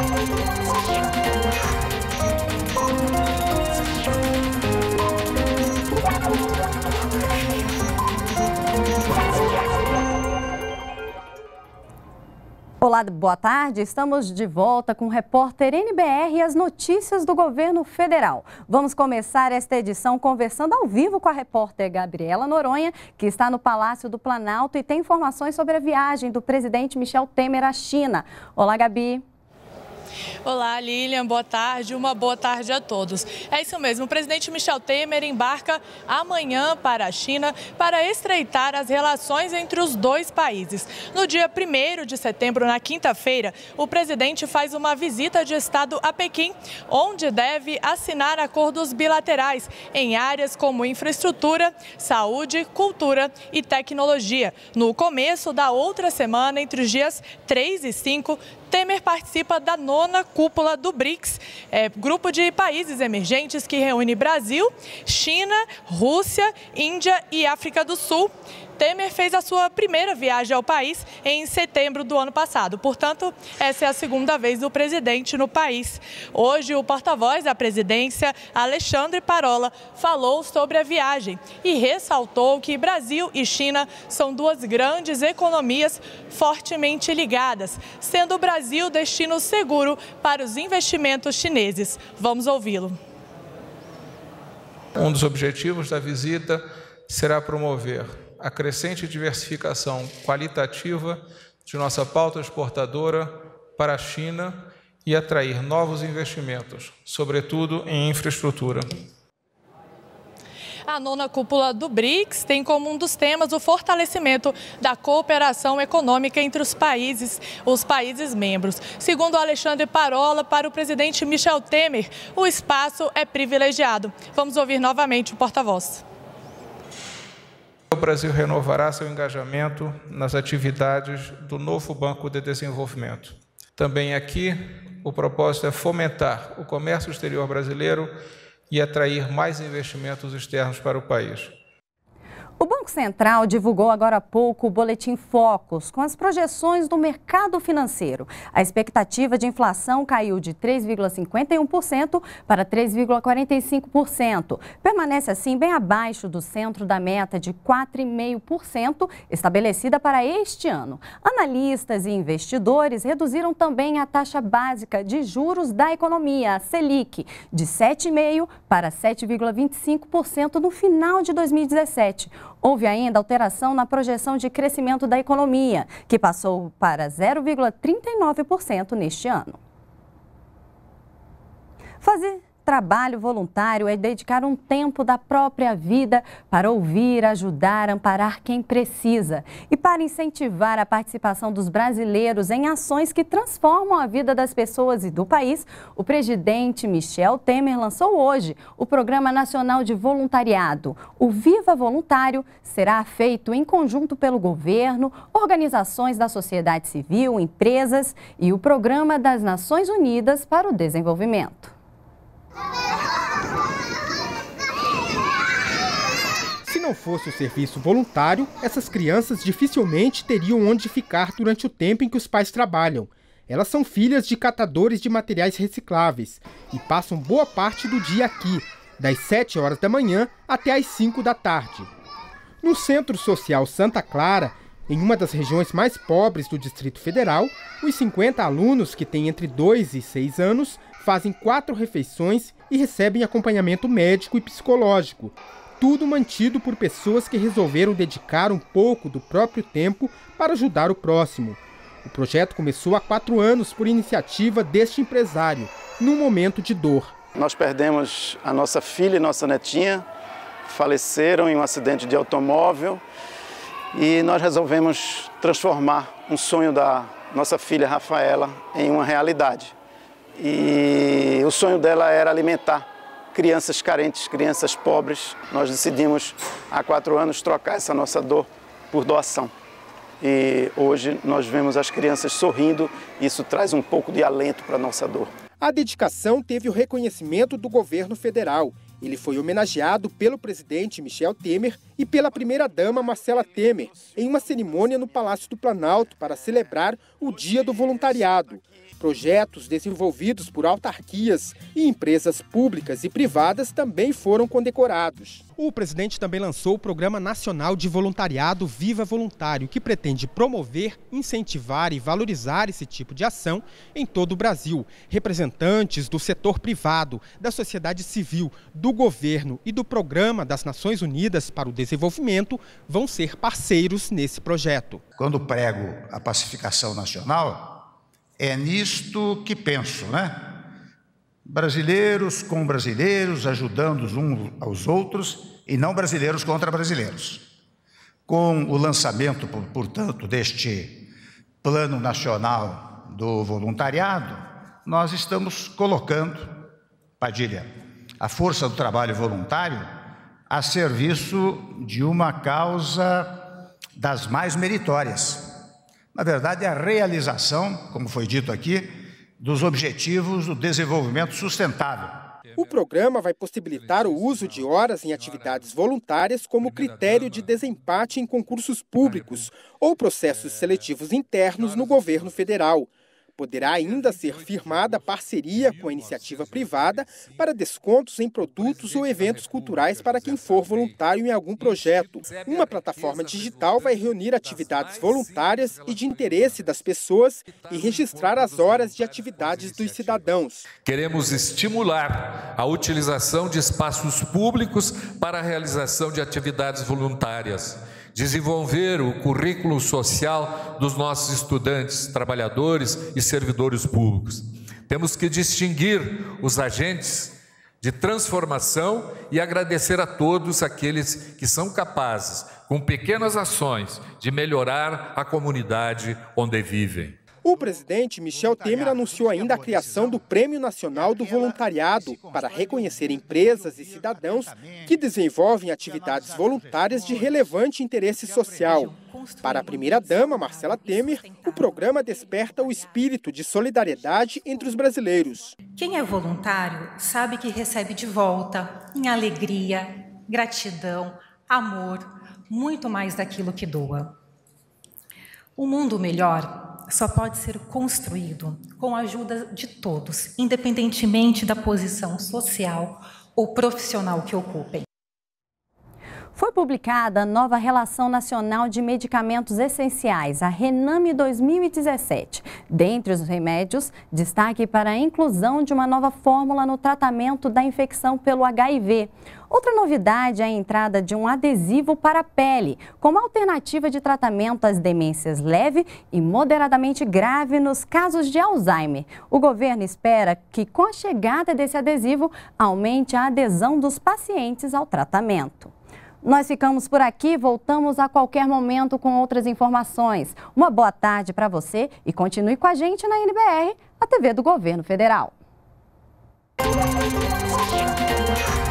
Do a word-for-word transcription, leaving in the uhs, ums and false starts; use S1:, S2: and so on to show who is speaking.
S1: Olá, boa tarde. Estamos de volta com o repórter N B R e as notícias do governo federal. Vamos começar esta edição conversando ao vivo com a repórter Gabriela Noronha, que está no Palácio do Planalto e tem informações sobre a viagem do presidente Michel Temer à China. Olá, Gabi.
S2: Olá, Lilian, boa tarde, uma boa tarde a todos. É isso mesmo, o presidente Michel Temer embarca amanhã para a China para estreitar as relações entre os dois países. No dia primeiro de setembro, na quinta-feira, o presidente faz uma visita de Estado a Pequim, onde deve assinar acordos bilaterais em áreas como infraestrutura, saúde, cultura e tecnologia. No começo da outra semana, entre os dias três e cinco, Temer participa da nona cúpula do BRICS, é, grupo de países emergentes que reúne Brasil, China, Rússia, Índia e África do Sul. Temer fez a sua primeira viagem ao país em setembro do ano passado. Portanto, essa é a segunda vez do presidente no país. Hoje, o porta-voz da presidência, Alexandre Parola, falou sobre a viagem e ressaltou que Brasil e China são duas grandes economias fortemente ligadas, sendo o Brasil destino seguro para os investimentos chineses. Vamos ouvi-lo.
S3: Um dos objetivos da visita será promover a crescente diversificação qualitativa de nossa pauta exportadora para a China e atrair novos investimentos, sobretudo em infraestrutura.
S2: A nona cúpula do BRICS tem como um dos temas o fortalecimento da cooperação econômica entre os países, os países membros. Segundo Alexandre Parola, para o presidente Michel Temer, o espaço é privilegiado. Vamos ouvir novamente o porta-voz.
S3: O Brasil renovará seu engajamento nas atividades do novo Banco de Desenvolvimento. Também aqui, o propósito é fomentar o comércio exterior brasileiro e atrair mais investimentos externos para o país.
S1: O Banco Central divulgou agora há pouco o Boletim Focus, com as projeções do mercado financeiro. A expectativa de inflação caiu de três vírgula cinquenta e um por cento para três vírgula quarenta e cinco por cento. Permanece assim bem abaixo do centro da meta de quatro vírgula cinco por cento estabelecida para este ano. Analistas e investidores reduziram também a taxa básica de juros da economia, a Selic, de sete vírgula cinco por cento para sete vírgula vinte e cinco por cento no final de dois mil e dezessete. Houve ainda alteração na projeção de crescimento da economia, que passou para zero vírgula trinta e nove por cento neste ano. Fazer trabalho voluntário é dedicar um tempo da própria vida para ouvir, ajudar, amparar quem precisa. E para incentivar a participação dos brasileiros em ações que transformam a vida das pessoas e do país, o presidente Michel Temer lançou hoje o Programa Nacional de Voluntariado. O Viva Voluntário será feito em conjunto pelo governo, organizações da sociedade civil, empresas e o Programa das Nações Unidas para o Desenvolvimento.
S4: Se não fosse o serviço voluntário, essas crianças dificilmente teriam onde ficar durante o tempo em que os pais trabalham. Elas são filhas de catadores de materiais recicláveis e passam boa parte do dia aqui, das sete horas da manhã até as cinco da tarde. No Centro Social Santa Clara, em uma das regiões mais pobres do Distrito Federal, os cinquenta alunos, que têm entre dois e seis anos, fazem quatro refeições e recebem acompanhamento médico e psicológico. Tudo mantido por pessoas que resolveram dedicar um pouco do próprio tempo para ajudar o próximo. O projeto começou há quatro anos por iniciativa deste empresário, num momento de dor.
S5: Nós perdemos a nossa filha e nossa netinha, faleceram em um acidente de automóvel e nós resolvemos transformar um sonho da nossa filha Rafaela em uma realidade. E o sonho dela era alimentar crianças carentes, crianças pobres. Nós decidimos, há quatro anos, trocar essa nossa dor por doação. E hoje nós vemos as crianças sorrindo e isso traz um pouco de alento para a nossa dor.
S4: A dedicação teve o reconhecimento do governo federal. Ele foi homenageado pelo presidente Michel Temer e pela primeira-dama Marcela Temer, em uma cerimônia no Palácio do Planalto para celebrar o Dia do Voluntariado. O Projetos desenvolvidos por autarquias e empresas públicas e privadas também foram condecorados. O presidente também lançou o Programa Nacional de Voluntariado Viva Voluntário, que pretende promover, incentivar e valorizar esse tipo de ação em todo o Brasil. Representantes do setor privado, da sociedade civil, do governo e do Programa das Nações Unidas para o Desenvolvimento vão ser parceiros nesse projeto.
S6: Quando prego a pacificação nacional, é nisto que penso, né? Brasileiros com brasileiros, ajudando uns aos outros, e não brasileiros contra brasileiros. Com o lançamento, portanto, deste Plano Nacional do Voluntariado, nós estamos colocando, Padilha, a força do trabalho voluntário a serviço de uma causa das mais meritórias. Na verdade, a realização, como foi dito aqui, dos Objetivos do Desenvolvimento Sustentável.
S4: O programa vai possibilitar o uso de horas em atividades voluntárias como critério de desempate em concursos públicos ou processos seletivos internos no governo federal. Poderá ainda ser firmada parceria com a iniciativa privada para descontos em produtos ou eventos culturais para quem for voluntário em algum projeto. Uma plataforma digital vai reunir atividades voluntárias e de interesse das pessoas e registrar as horas de atividades dos cidadãos.
S7: Queremos estimular a utilização de espaços públicos para a realização de atividades voluntárias. Desenvolver o currículo social dos nossos estudantes, trabalhadores e servidores públicos. Temos que distinguir os agentes de transformação e agradecer a todos aqueles que são capazes, com pequenas ações, de melhorar a comunidade onde vivem.
S4: O presidente Michel Temer anunciou ainda a criação do Prêmio Nacional do Voluntariado para reconhecer empresas e cidadãos que desenvolvem atividades voluntárias de relevante interesse social. Para a primeira-dama, Marcela Temer, o programa desperta o espírito de solidariedade entre os brasileiros.
S8: Quem é voluntário sabe que recebe de volta, em alegria, gratidão, amor, muito mais daquilo que doa. O mundo melhor só pode ser construído com a ajuda de todos, independentemente da posição social ou profissional que ocupem.
S1: Foi publicada a nova Relação Nacional de Medicamentos Essenciais, a RENAME dois mil e dezessete. Dentre os remédios, destaque para a inclusão de uma nova fórmula no tratamento da infecção pelo H I V. Outra novidade é a entrada de um adesivo para a pele, como alternativa de tratamento às demências leve e moderadamente grave nos casos de Alzheimer. O governo espera que, com a chegada desse adesivo, aumente a adesão dos pacientes ao tratamento. Nós ficamos por aqui, voltamos a qualquer momento com outras informações. Uma boa tarde para você e continue com a gente na N B R, a T V do Governo Federal.